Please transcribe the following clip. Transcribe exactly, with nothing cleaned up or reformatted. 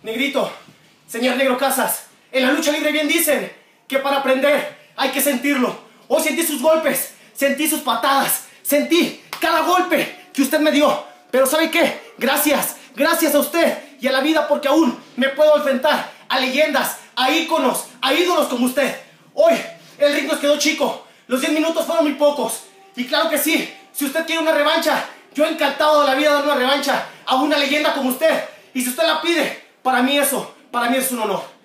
Negrito, señor Negro Casas, en la lucha libre bien dicen que para aprender hay que sentirlo. Hoy sentí sus golpes, sentí sus patadas, sentí cada golpe que usted me dio. Pero ¿sabe qué? Gracias, gracias a usted y a la vida, porque aún me puedo enfrentar a leyendas, a íconos, a ídolos como usted. Hoy el ring nos quedó chico, los diez minutos fueron muy pocos. Y claro que sí, si usted quiere una revancha, yo encantado de la vida de dar una revancha a una leyenda como usted. Y si usted la pide, para mí eso, para mí es un honor.